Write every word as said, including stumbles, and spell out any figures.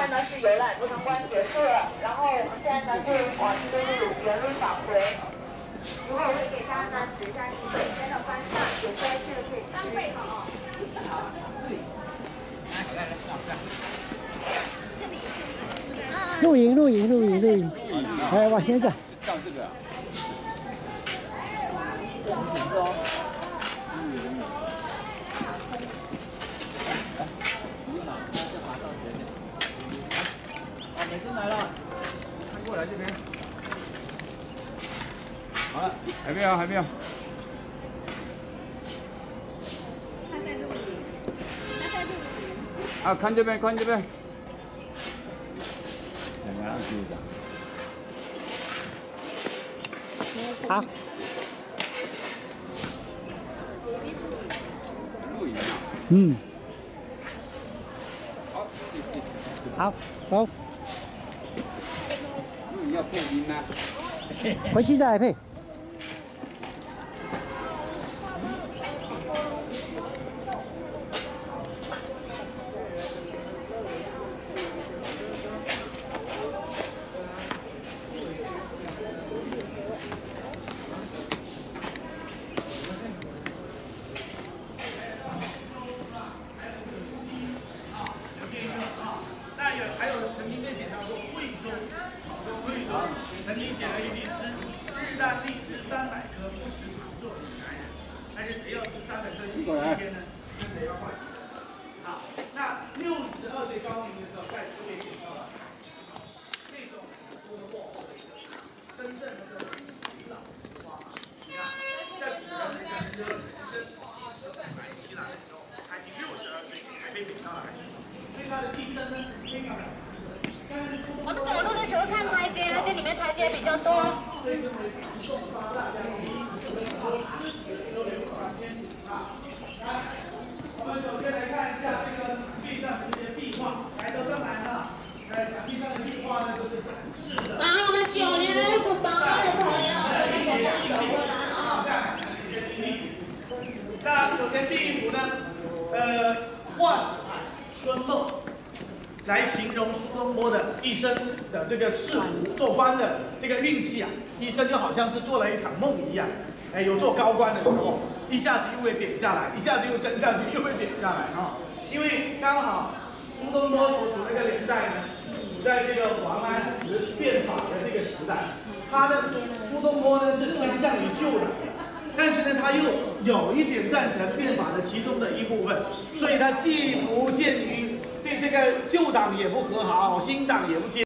在呢是游览不同关结束了，然后我们现在呢就往这个路原路返回。如果我会给大家呢指一下行北边的方向，有需要去的可以翻背好。好。 露营，露营，露营，露营。哎，往前走。 照这个。美珍来了，看过来这边。好了，还没有，还没有。 他在录影，他在录影。 啊，看这边，看这边。两个人记的。 好。 录影啊。 嗯。 好，谢谢。 好，走。 录影要配音啊。 回去再来配。 那有还有曾经被写到过惠州，惠州曾经写了一批诗：日啖荔枝三百颗，不吃常做女男人。但是谁要吃三百颗荔枝一天呢？真的要挂起来。好，那六十二岁高龄的时候，再次被点到了那种多么真正的这种古老哇！你看，在古代的人的七十来希腊的时候，他已经六十二岁，还被点到了。所以他的替身呢，非常了。 我们走路的时候看台阶，而且里面台阶比较多。 被称为中八大家之一，很多诗词都流传千古啊。来，我们首先来看一下这个墙壁上的这些壁画，来都上来了。在墙壁上的壁画呢，都是展示的。 然后我们九年不包的朋友， 一些经历啊，在海南的一些经历。那首先第一幅呢，呃，幻海春梦。来形容苏东坡的一生的这个仕途做官的这个运气啊，一生就好像是做了一场梦一样。哎，有做高官的时候，一下子又会贬下来，一下子又升上去，又会贬下来啊。因为刚好苏东坡所处那个年代呢，处在这个王安石变法的这个时代，他呢，苏东坡呢是偏向于旧党，但是呢他又有一点赞成变法的其中的一部分，所以他既不见于。对这个旧党也不和好，新党也不接。